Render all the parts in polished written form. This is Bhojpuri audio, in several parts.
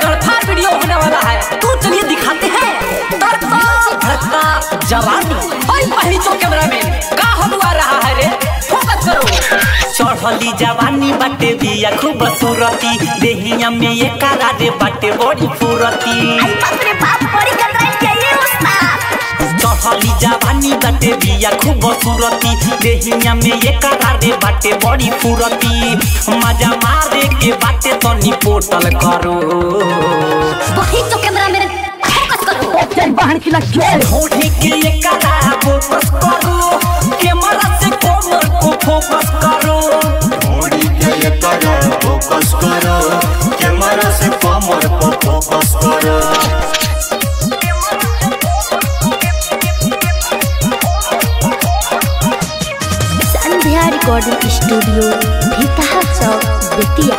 गड़फाड़ वीडियो होने वाला है। तो चलिए दिखाते हैं तड़कता भड़कता जवानी। भाई पहली चो कैमरा में का हुआ रहा है रे, फोकस करो। चढ़ली जवानी बाटे बिया खूब सूरती, देहिया में ये कारा रे बाटे बड़ी फुरती। बाप रे बाप बड़ी गंदाई चाहिए उस्ताद। चढ़ली जवानी बाटे बिया खूब सूरती, देहिया में ये कारा रे बाटे बड़ी फुरती। मजा मारे के बाटे तो निपोटल करो। वही तो कैमरा में फोकस करो। चल बाहर की लग गया। होठी के ये कारा फोकस करो, कैमरा से कोमर को फोकस करो। होठी के ये कारा फोकस करो, कैमरा से कोमर को फोकस करो। संध्या रिकॉर्डिंग स्टूडियो भीतहा चौक बेतिया।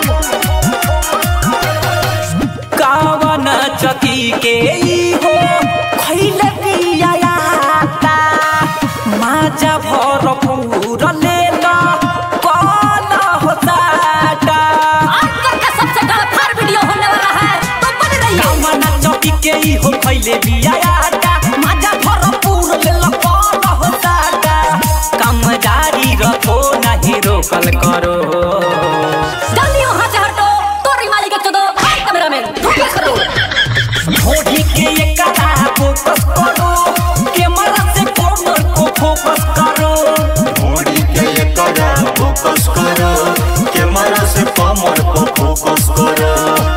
कावन चकी के हो खैले पिया आता, माजा भरपूर लेला कौन होताटा। आजकल का सबसे गड़फाड़ वीडियो होने वाला है, तो बने रहिए। कावन चकी के हो खैले पिया आता, माजा भरपूर लेला कौन होताटा। काम जारी रखो नहीं रोकल करो। जल्दी वहां से हटो, तोरी माली के चोदो। हाय कैमरा में फोकस करो। होठी के ये कारा फोकस करो, कैमरा से कोमर को फोकस करो। होठी के ये कारा फोकस करो, कैमरा से कोमर को फोकस करो।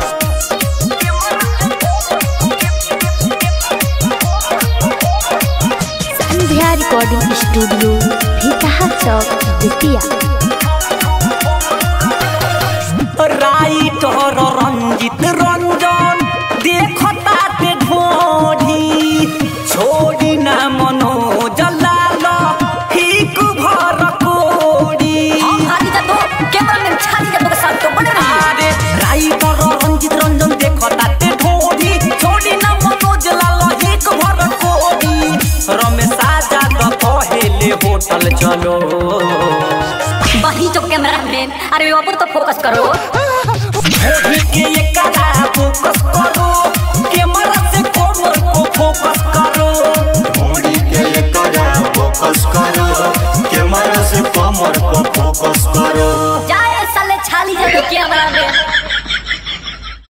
संध्या रिकॉर्डिंग स्टूडियो भीतहा चौक बेतिया। राइटर रंजित रंजन देखता ते ढोढ़ी, छोड़ी ना मनोज लाल हिक भर कोड़ी। आदि तो कैमरा में छाती के साथ तो बने रहिए। अरे राइटर रंजित रंजन देखता ते ढोढ़ी, छोड़ी ना मनोज लाल हिक भर कोड़ी। रमेश आजाद पहले होटल चलो। वही तो कैमरा में, अरे ऊपर तो फोकस करो। होठी के ये कारा फोकस करो, कैमरा से कोमर को फोकस करो। होठी के ये कारा फोकस करो, कैमरा से कोमर को फोकस करो। जाए साले छाली है कैमरा में।